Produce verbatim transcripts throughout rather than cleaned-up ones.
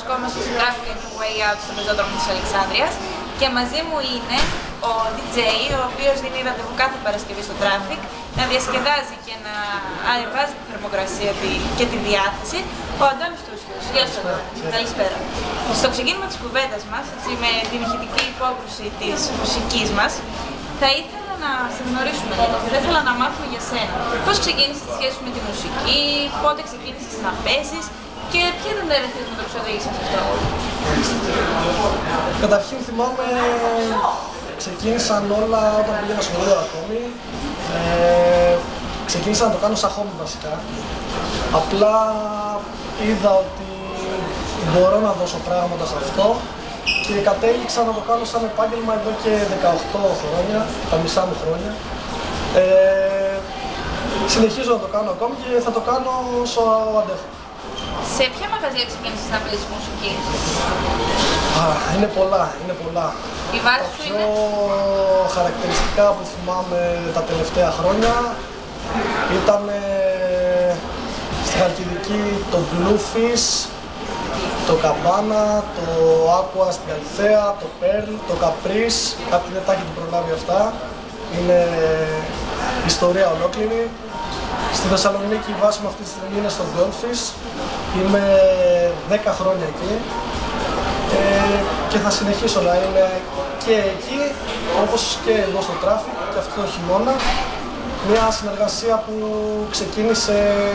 βρισκόμαστε στο Traffic and Way Out στο πεζόδρομο της Αλεξάνδρειας και μαζί μου είναι ο ντι τζέι, ο οποίος δίνει ραντεβού κάθε Παρασκευή στο Traffic να διασκεδάζει και να ανεβάζει τη θερμοκρασία και τη διάθεση, ο Αντώνης Τούσιος. Γεια σου, καλησπέρα. Στο ξεκίνημα της κουβέντας μας, έτσι, με την ηχητική υπόκρουση της μουσικής μας, θα ήθελα να σε γνωρίσουμε λίγο. Θα ήθελα να μάθουμε για σένα. Πώς ξεκίνησες τη σχέση σου με τη μουσική, πότε ξεκίνησες να παίζεις και ποια ήταν τα ερεθίσματα που σου οδήγησαν σε αυτό? Καταρχήν θυμάμαι, ξεκίνησαν όλα όταν πήγαινα σχολείο ακόμη. Ε, ξεκίνησα να το κάνω σαν χόμπι βασικά. Απλά είδα ότι μπορώ να δώσω πράγματα σε αυτό και κατέληξα να το κάνω σαν επάγγελμα εδώ και δεκαοκτώ χρόνια, τα μισά μου χρόνια. Ε, συνεχίζω να το κάνω ακόμη και θα το κάνω όσο αντέχω. Σε ποια μαγαζιά ξεκίνησες να παίζεις μουσική? Α, είναι πολλά, είναι πολλά. Η βάση σου πιο είναι? χαρακτηριστικά που θυμάμαι τα τελευταία χρόνια ήταν ε, στη Χαλκιδική το Bluefish, το Καμπάνα, το Aqua στην Καλυθέα, το Pearl, το Caprice. Κάποιοι δεν τα έχετε προλάβει αυτά. Είναι ιστορία ολόκληρη. Στη Θεσσαλονίκη η βάση μου αυτή τη στιγμή είναι στο Goldfish. Είμαι δέκα χρόνια εκεί ε, και θα συνεχίσω να είμαι και εκεί, όπως και εδώ στο Traffic και αυτό το χειμώνα. Μια συνεργασία που ξεκίνησε...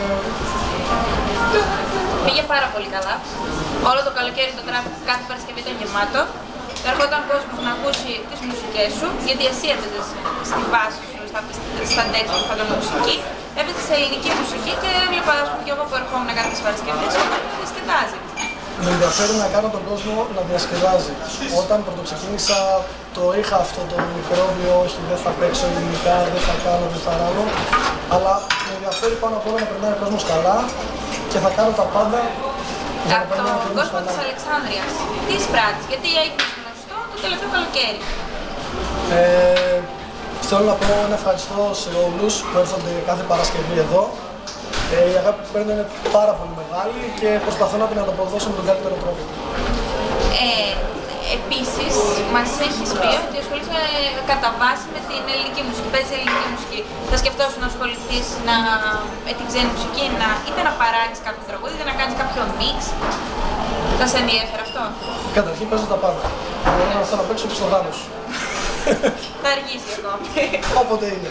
Πήγε πάρα πολύ καλά. Όλο το καλοκαίρι το Traffic κάθε Παρασκευή ήταν γεμάτο. Έρχονταν κόσμος να ακούσει τις μουσικές σου, γιατί εσύ έπαιζες στη βάση σου, στα, στα ντεξ που είχαν μουσική. Έπαιζες σε ελληνική μουσική και έβλεπα, ας πούμε, και εγώ που ερχόμουν κάθε τις Παρασκευές όταν διασκεδάζει. Με ενδιαφέρει να κάνω τον κόσμο να διασκεδάζει. Όταν πρωτοξεκίνησα το είχα αυτό το μικρόβιο, όχι δεν θα παίξω ελληνικά, δεν θα κάνω, δεν θα ράνω. Αλλά με ενδιαφέρει πάνω απ' όλα να περνάει ο κόσμος καλά και θα κάνω τα πάντα για να Από περνάει ο τον κόσμος κόσμο καλά. της Αλεξάνδρειας, τι εισπράττεις, γιατί έγινες γνωστό το τελευταίο καλοκαίρι? Ε, θέλω να πω ένα ευχαριστώ σε όλους που έρχονται κάθε Παρασκευή εδώ. Ε, η αγάπη που παίρνω είναι πάρα πολύ μεγάλη και προσπαθώ να την ανταποδώσω με τον καλύτερο τρόπο. Ε, επίσης, μας έχεις πει ότι ασχολείσαι κατά βάση με την ελληνική μουσική, παίζεις ελληνική μουσική. Θα σκεφτόσουν να ασχοληθείς να, με την ξένη μουσική, να, είτε να παράγεις κάποιο τραγούδι, είτε να κάνεις κάποιο mix. Θα σε ενδιαφέρει αυτό? Καταρχήν παίζω τα πάντα. Μπορώ να θέλω να παίξω και στο γάμο σου. Θα αργήσει ακόμη. Όποτε είναι.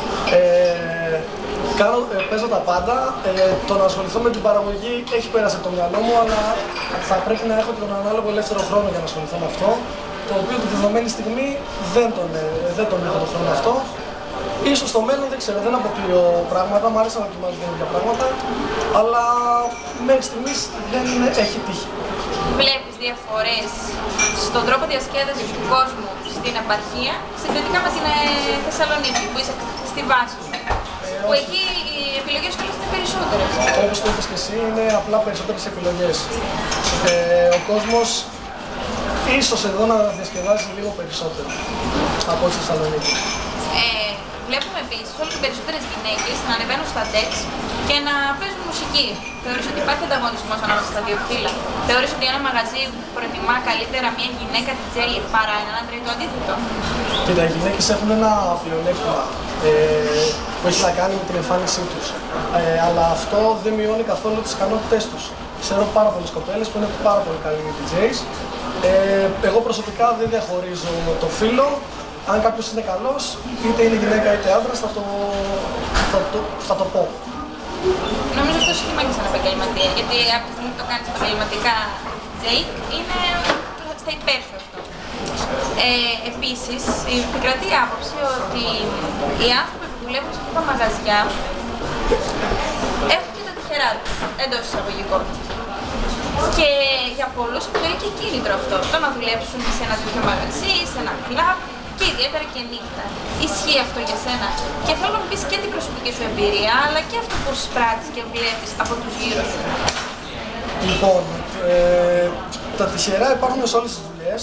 Ε, κάνω, ε, παίζω τα πάντα. Ε, το να ασχοληθώ με την παραγωγή έχει πέρασει από το μυαλό μου, αλλά θα πρέπει να έχω τον ανάλογο ελεύθερο χρόνο για να ασχοληθώ με αυτό. Το οποίο τη δεδομένη στιγμή δεν τον, ε, δεν τον έχω τον χρόνο αυτό. Ίσως στο μέλλον δεν ξέρω, δεν αποκλείω πράγματα, μου άρεσε να δοκιμάζω καινούργια πράγματα, αλλά μέχρι στιγμής δεν έχει τύχει. Βλέπεις διαφορές στον τρόπο διασκέδασης του κόσμου στην επαρχία, συγκριτικά με την ε, Θεσσαλονίκη, που είσαι στη βάση σου, ε, που όχι. εκεί οι επιλογές σου είναι περισσότερες? Όπως το είπες και εσύ, είναι απλά περισσότερες επιλογές. Ε, ο κόσμος ίσως εδώ να διασκεδάζει λίγο περισσότερο από τη Θεσσαλονίκη. Ε, βλέπουμε επίσης όλο και περισσότερες γυναίκες να ανεβαίνουν στα ντεξ και να παίζουν μουσική. Θεωρείς ότι υπάρχει ανταγωνισμός ανάμεσα στα δύο φύλλα? Θεωρείς ότι ένα μαγαζί προτιμά καλύτερα μια γυναίκα ντι τζέι παρά έναν άντρα ή το αντίθετο? Κοίτα, οι γυναίκες έχουν ένα πλεονέκτημα ε, που έχει να κάνει με την εμφάνισή τους. Ε, αλλά αυτό δεν μειώνει καθόλου τις ικανότητές τους. Ξέρω πάρα πολλές κοπέλες που είναι πάρα πολύ καλοί ντι τζέις. Ε, εγώ προσωπικά δεν διαχωρίζω το φύλο. Αν κάποιος είναι καλός, είτε είναι γυναίκα είτε άντρας, θα το, θα το, θα το πω. Νομίζω αυτό σχήμα και σαν επαγγελματία, γιατί από τη στιγμή που το κάνεις επαγγελματικά ντι τζέι, είναι στα υπέρ σου αυτό. Ε, επίσης, επικρατεί η άποψη ότι οι άνθρωποι που δουλεύουν σε αυτά τα μαγαζιά έχουν και τα τυχερά τους, εντός εισαγωγικών. Και για πολλούς αποτελεί και κίνητρο αυτό, το να δουλέψουν σε ένα τέτοιο μαγαζί, σε ένα κλαμπ και ιδιαίτερα και νύχτα. Ισχύει αυτό για σένα? Και θέλω να μου πεις και την προσωπική σου εμπειρία, αλλά και αυτό που σπράττεις και βλέπεις από τους γύρω σου. Λοιπόν, ε, τα τυχερά υπάρχουν σε όλες τις δουλειές.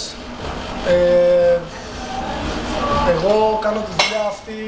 Ε, εγώ κάνω τη δουλειά αυτή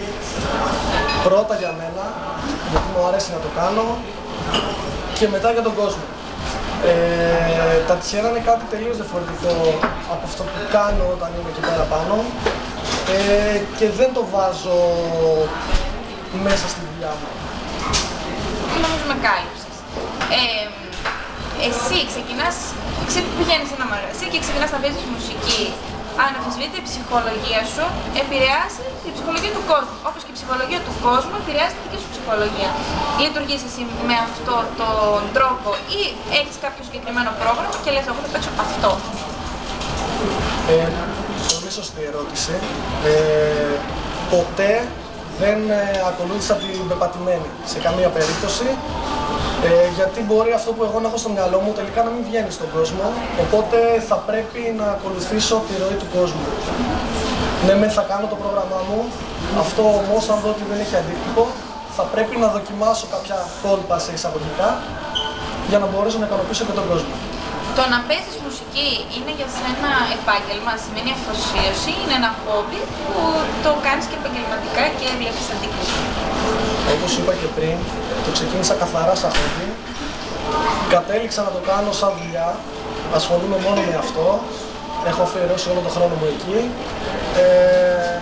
πρώτα για μένα, γιατί μου αρέσει να το κάνω, και μετά για τον κόσμο. Ε, τα τυχερά είναι κάτι τελείως διαφορετικό από αυτό που κάνω όταν είμαι εκεί πέρα πάνω ε, και δεν το βάζω μέσα στη δουλειά μου. Νομίζω με κάλυψες. Ε, εσύ ξεκινάς, πηγαίνεις σε ένα μαγαζί και ξεκινάς να παίζεις μουσική. Αναμφισβήτητα η ψυχολογία σου επηρεάζει τη ψυχολογία του κόσμου. Όπως και η ψυχολογία του κόσμου επηρεάζει τη δική σου ψυχολογία. Λειτουργείς εσύ με αυτόν τον τρόπο ή έχεις κάποιο συγκεκριμένο πρόγραμμα και λες εγώ θα παίξω αυτό? Ε, πολύ σωστή ερώτηση. Ε, ποτέ δεν ε, ακολούθησα την πεπατημένη σε καμία περίπτωση. Ε, γιατί μπορεί αυτό που εγώ να έχω στο μυαλό μου τελικά να μην βγαίνει στον κόσμο, οπότε θα πρέπει να ακολουθήσω τη ροή του κόσμου. Ναι, μεν θα κάνω το πρόγραμμά μου, αυτό όμως αν δω ότι δεν έχει αντίκτυπο, θα πρέπει να δοκιμάσω κάποια κόλπα σε εισαγωγικά για να μπορέσω να ικανοποιήσω και τον κόσμο. Το να παίζεις μουσική είναι για σένα επάγγελμα, σημαίνει αφοσίωση, είναι ένα χόμπι που το κάνεις και επαγγελματικά και βλέπεις αντίκτυπο? Όπως είπα και πριν, το ξεκίνησα καθαρά σαν χόμπι, κατέληξα να το κάνω σαν δουλειά, ασχολούμαι μόνο με αυτό, έχω αφιερώσει όλο τον χρόνο μου εκεί. Ε,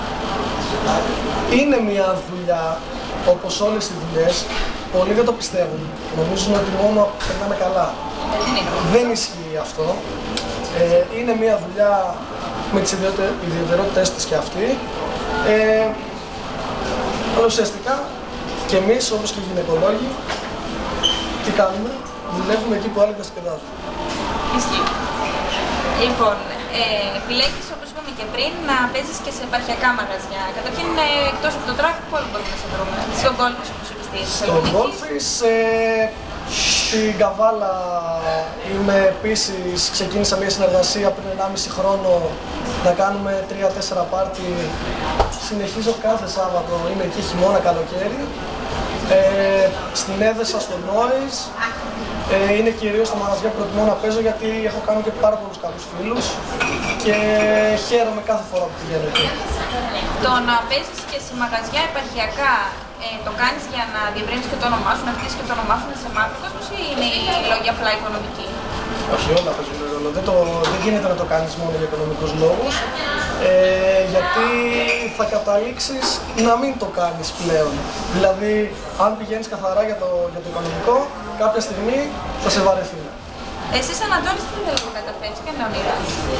είναι μια δουλειά, όπως όλες οι δουλειές, πολλοί δεν το πιστεύουν, νομίζουν ότι μόνο περνάμε καλά. Δεν ισχύει αυτό. Ε, είναι μια δουλειά με τις ιδιαιτερότητες της και αυτή. Ε, αλλά ουσιαστικά και εμείς όπως και οι γυναικολόγοι, τι κάνουμε? Δουλεύουμε εκεί που άλλοι διασκεδάζουν. Ισχύει. Λοιπόν, ε, επιλέγεις όπως είπαμε και πριν να παίζεις και σε επαρχιακά μαγαζιά. Καταρχήν ε, εκτός από το τράφικ, πού άλλο μπορούμε να σε βρούμε? Στον Γκόλφις όπως είπες στη Θεσσαλονίκη. Στον Γκόλφις, ε, στην Καβάλα είμαι επίσης, ξεκίνησα μια συνεργασία πριν ενάμιση χρόνο να κάνουμε τρία τέσσερα πάρτι. Συνεχίζω κάθε Σάββατο, είμαι εκεί χειμώνα, καλοκαίρι. Ε, στην Έδεσα, στο Noise. Ε, είναι κυρίως τα μαγαζιά που προτιμώ να παίζω γιατί έχω κάνει και πάρα πολλούς καλούς φίλους και χαίρομαι κάθε φορά που πηγαίνω εκεί. Το να παίζεις και σε μαγαζιά επαρχιακά, ε, το κάνεις για να διευρύνεις και το όνομά σου, να χτίσεις και το όνομά σου, να σε μάθει ο κόσμος, ή είναι οι λόγοι απλά οικονομικοί? Όχι, όλα παίζουν ρόλο. Δεν, το, δεν γίνεται να το κάνεις μόνο για οικονομικούς λόγους, ε, γιατί θα καταλήξεις να μην το κάνεις πλέον. Δηλαδή, αν πηγαίνεις καθαρά για το, για το οικονομικό, κάποια στιγμή θα σε βαρεθεί. Εσύ σαν Αντώνης τι θέλεις να καταφέρεις και είναι όνειρά?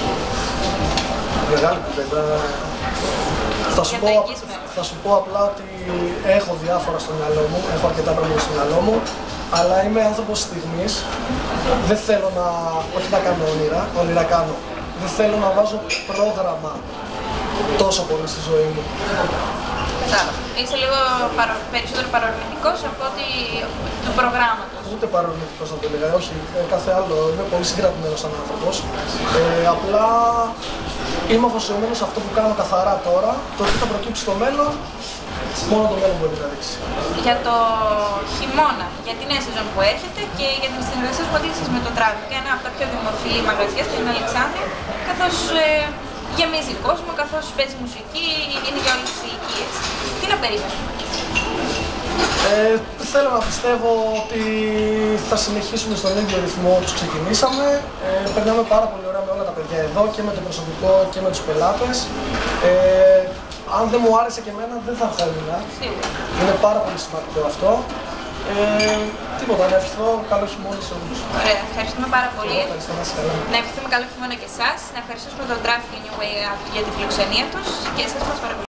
Μεγάλη κουβέντα. Θα σου, πω, θα σου πω απλά ότι έχω διάφορα στο μυαλό μου, έχω αρκετά πράγματα στο μυαλό μου, αλλά είμαι άνθρωπος στιγμής. Δεν θέλω να, όχι να κάνω όνειρα, όνειρα κάνω. Δεν θέλω να βάζω πρόγραμμα τόσο πολύ στη ζωή μου. Κατάλαβα. Είσαι λίγο παρο... περισσότερο παρορμητικός από ότι του προγράμματος. Ούτε παρορμητικός να το έλεγα, όχι, κάθε άλλο. Είμαι πολύ συγκρατημένος σαν άνθρωπος. Ε, απλά είμαι αφοσιωμένος σε αυτό που κάνω καθαρά τώρα. Το τι θα προκύψει στο μέλλον, μόνο το μέλλον μπορεί να δείξει. Για το χειμώνα, για την νέα σεζόν που έρχεται και για την συνεργασία που αντίστοιχες με το Traffic, ένα από τα πιο δημοφιλή μαγαζιά στην Αλεξάνδρεια, καθώς ε, γεμίζει κόσμο, καθώς παίζει μουσική, είναι για όλες τις ηλικίες. Τι να περιμένουμε? Ε, θέλω να πιστεύω ότι θα συνεχίσουμε στον ίδιο ρυθμό όπως ξεκινήσαμε. Ε, περνάμε πάρα πολύ ωραία με όλα τα παιδιά εδώ και με το προσωπικό και με τους πελάτες. Ε, αν δεν μου άρεσε και εμένα δεν θα ερχόμουν. Είναι πάρα πολύ σημαντικό αυτό. Ε, τίποτα, να ευχηθώ καλό χειμώνα σε όλους. Ωραία, ευχαριστούμε πάρα πολύ. Ευχαριστώ, να είστε καλά. Να ευχηθούμε καλό χειμώνα και εσάς. Να ευχαριστήσουμε τον Traffic και New Way Up για τη φιλοξενία τους και εσάς μας παρακολουθείτε.